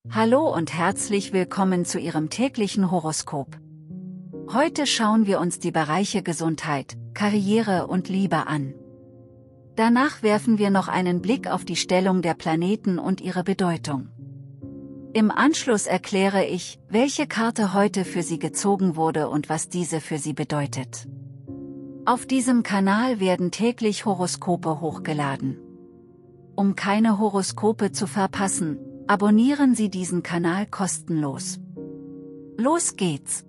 Hallo und herzlich willkommen zu Ihrem täglichen Horoskop. Heute schauen wir uns die Bereiche Gesundheit, Karriere und Liebe an. Danach werfen wir noch einen Blick auf die Stellung der Planeten und ihre Bedeutung. Im Anschluss erkläre ich, welche Karte heute für Sie gezogen wurde und was diese für Sie bedeutet. Auf diesem Kanal werden täglich Horoskope hochgeladen. Um keine Horoskope zu verpassen, abonnieren Sie diesen Kanal kostenlos. Los geht's!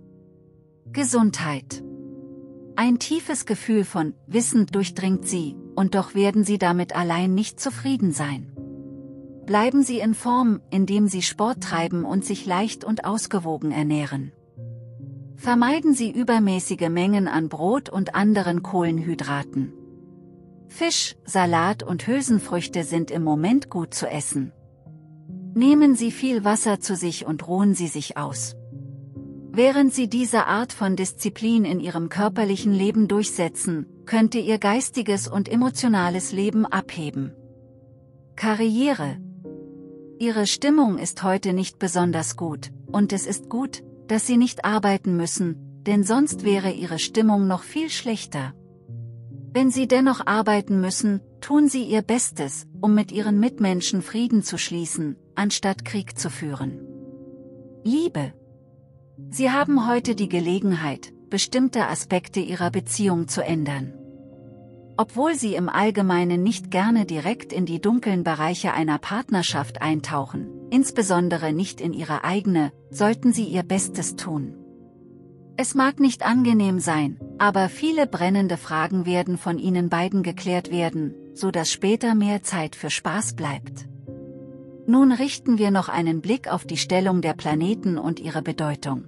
Gesundheit. Ein tiefes Gefühl von Wissen durchdringt Sie, und doch werden Sie damit allein nicht zufrieden sein. Bleiben Sie in Form, indem Sie Sport treiben und sich leicht und ausgewogen ernähren. Vermeiden Sie übermäßige Mengen an Brot und anderen Kohlenhydraten. Fisch, Salat und Hülsenfrüchte sind im Moment gut zu essen. Nehmen Sie viel Wasser zu sich und ruhen Sie sich aus. Während Sie diese Art von Disziplin in Ihrem körperlichen Leben durchsetzen, könnte Ihr geistiges und emotionales Leben abheben. Karriere. Ihre Stimmung ist heute nicht besonders gut, und es ist gut, dass Sie nicht arbeiten müssen, denn sonst wäre Ihre Stimmung noch viel schlechter. Wenn Sie dennoch arbeiten müssen, tun Sie Ihr Bestes, um mit Ihren Mitmenschen Frieden zu schließen, anstatt Krieg zu führen. Liebe. Sie haben heute die Gelegenheit, bestimmte Aspekte Ihrer Beziehung zu ändern. Obwohl Sie im Allgemeinen nicht gerne direkt in die dunklen Bereiche einer Partnerschaft eintauchen, insbesondere nicht in Ihre eigene, sollten Sie Ihr Bestes tun. Es mag nicht angenehm sein, aber viele brennende Fragen werden von Ihnen beiden geklärt werden, so dass später mehr Zeit für Spaß bleibt. Nun richten wir noch einen Blick auf die Stellung der Planeten und ihre Bedeutung.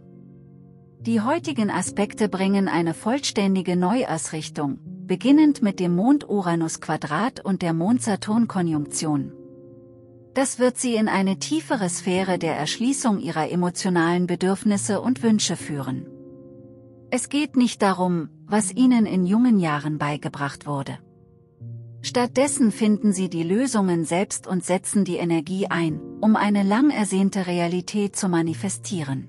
Die heutigen Aspekte bringen eine vollständige Neuausrichtung, beginnend mit dem Mond-Uranus-Quadrat und der Mond-Saturn-Konjunktion. Das wird Sie in eine tiefere Sphäre der Erschließung Ihrer emotionalen Bedürfnisse und Wünsche führen. Es geht nicht darum, was Ihnen in jungen Jahren beigebracht wurde. Stattdessen finden Sie die Lösungen selbst und setzen die Energie ein, um eine lang ersehnte Realität zu manifestieren.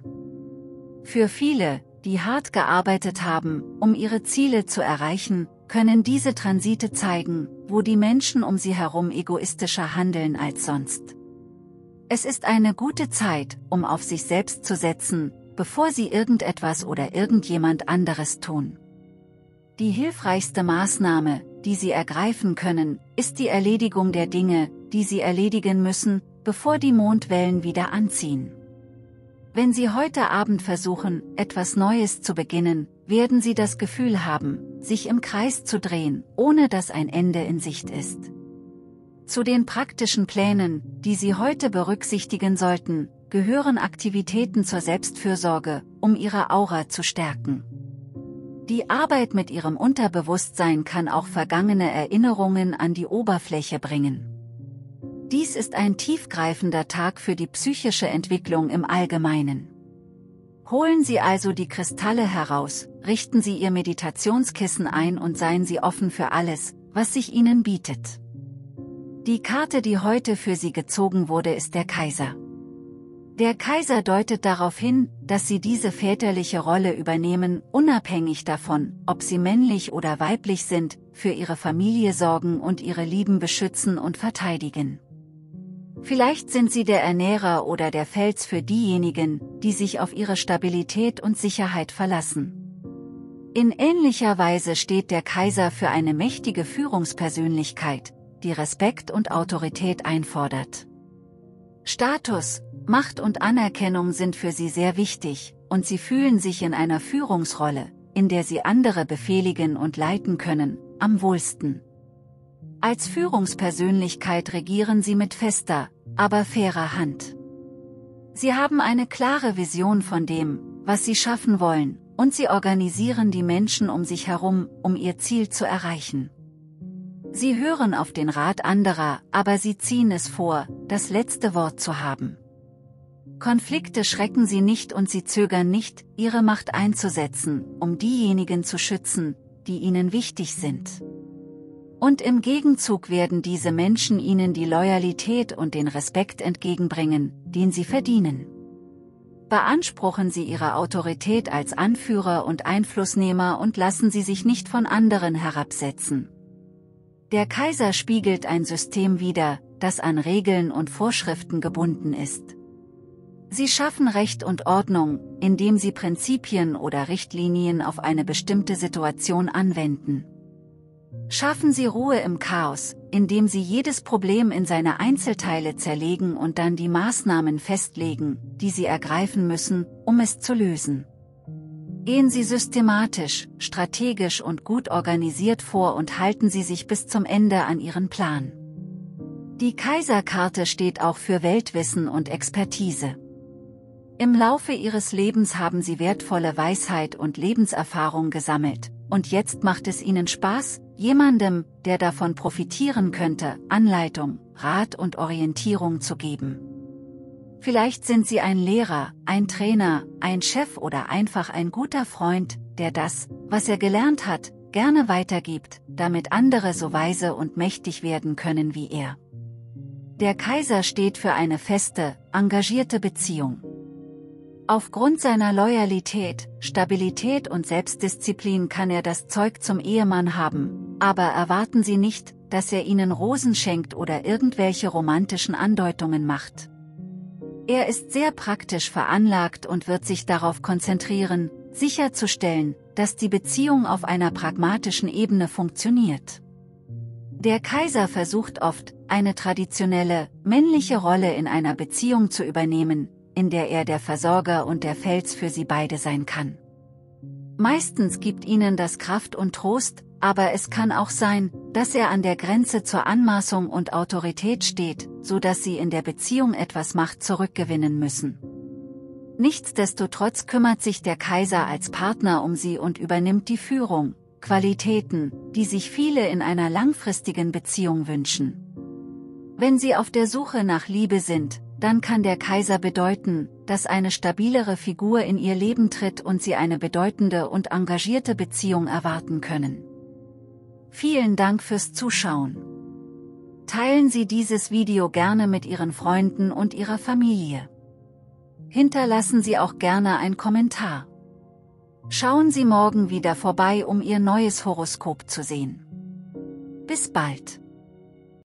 Für viele, die hart gearbeitet haben, um ihre Ziele zu erreichen, können diese Transite zeigen, wo die Menschen um sie herum egoistischer handeln als sonst. Es ist eine gute Zeit, um auf sich selbst zu setzen, bevor Sie irgendetwas oder irgendjemand anderes tun. Die hilfreichste Maßnahme, die Sie ergreifen können, ist die Erledigung der Dinge, die Sie erledigen müssen, bevor die Mondwellen wieder anziehen. Wenn Sie heute Abend versuchen, etwas Neues zu beginnen, werden Sie das Gefühl haben, sich im Kreis zu drehen, ohne dass ein Ende in Sicht ist. Zu den praktischen Plänen, die Sie heute berücksichtigen sollten, gehören Aktivitäten zur Selbstfürsorge, um Ihre Aura zu stärken. Die Arbeit mit Ihrem Unterbewusstsein kann auch vergangene Erinnerungen an die Oberfläche bringen. Dies ist ein tiefgreifender Tag für die psychische Entwicklung im Allgemeinen. Holen Sie also die Kristalle heraus, richten Sie Ihr Meditationskissen ein und seien Sie offen für alles, was sich Ihnen bietet. Die Karte, die heute für Sie gezogen wurde, ist der Kaiser. Der Kaiser deutet darauf hin, dass Sie diese väterliche Rolle übernehmen, unabhängig davon, ob Sie männlich oder weiblich sind, für Ihre Familie sorgen und Ihre Lieben beschützen und verteidigen. Vielleicht sind Sie der Ernährer oder der Fels für diejenigen, die sich auf Ihre Stabilität und Sicherheit verlassen. In ähnlicher Weise steht der Kaiser für eine mächtige Führungspersönlichkeit, die Respekt und Autorität einfordert. Status, Macht und Anerkennung sind für Sie sehr wichtig, und Sie fühlen sich in einer Führungsrolle, in der Sie andere befehligen und leiten können, am wohlsten. Als Führungspersönlichkeit regieren Sie mit fester, aber fairer Hand. Sie haben eine klare Vision von dem, was Sie schaffen wollen, und Sie organisieren die Menschen um sich herum, um Ihr Ziel zu erreichen. Sie hören auf den Rat anderer, aber Sie ziehen es vor, das letzte Wort zu haben. Konflikte schrecken Sie nicht und Sie zögern nicht, Ihre Macht einzusetzen, um diejenigen zu schützen, die Ihnen wichtig sind. Und im Gegenzug werden diese Menschen ihnen die Loyalität und den Respekt entgegenbringen, den sie verdienen. Beanspruchen Sie Ihre Autorität als Anführer und Einflussnehmer und lassen Sie sich nicht von anderen herabsetzen. Der Kaiser spiegelt ein System wider, das an Regeln und Vorschriften gebunden ist. Sie schaffen Recht und Ordnung, indem sie Prinzipien oder Richtlinien auf eine bestimmte Situation anwenden. Schaffen Sie Ruhe im Chaos, indem Sie jedes Problem in seine Einzelteile zerlegen und dann die Maßnahmen festlegen, die Sie ergreifen müssen, um es zu lösen. Gehen Sie systematisch, strategisch und gut organisiert vor und halten Sie sich bis zum Ende an Ihren Plan. Die Kaiserkarte steht auch für Weltwissen und Expertise. Im Laufe Ihres Lebens haben Sie wertvolle Weisheit und Lebenserfahrung gesammelt, und jetzt macht es Ihnen Spaß, jemandem, der davon profitieren könnte, Anleitung, Rat und Orientierung zu geben. Vielleicht sind Sie ein Lehrer, ein Trainer, ein Chef oder einfach ein guter Freund, der das, was er gelernt hat, gerne weitergibt, damit andere so weise und mächtig werden können wie er. Der Kaiser steht für eine feste, engagierte Beziehung. Aufgrund seiner Loyalität, Stabilität und Selbstdisziplin kann er das Zeug zum Ehemann haben, aber erwarten Sie nicht, dass er Ihnen Rosen schenkt oder irgendwelche romantischen Andeutungen macht. Er ist sehr praktisch veranlagt und wird sich darauf konzentrieren, sicherzustellen, dass die Beziehung auf einer pragmatischen Ebene funktioniert. Der Kaiser versucht oft, eine traditionelle, männliche Rolle in einer Beziehung zu übernehmen, in der er der Versorger und der Fels für sie beide sein kann. Meistens gibt ihnen das Kraft und Trost, aber es kann auch sein, dass er an der Grenze zur Anmaßung und Autorität steht, so dass sie in der Beziehung etwas Macht zurückgewinnen müssen. Nichtsdestotrotz kümmert sich der Kaiser als Partner um sie und übernimmt die Führung, Qualitäten, die sich viele in einer langfristigen Beziehung wünschen. Wenn sie auf der Suche nach Liebe sind, dann kann der Kaiser bedeuten, dass eine stabilere Figur in ihr Leben tritt und sie eine bedeutende und engagierte Beziehung erwarten können. Vielen Dank fürs Zuschauen. Teilen Sie dieses Video gerne mit Ihren Freunden und Ihrer Familie. Hinterlassen Sie auch gerne einen Kommentar. Schauen Sie morgen wieder vorbei, um Ihr neues Horoskop zu sehen. Bis bald.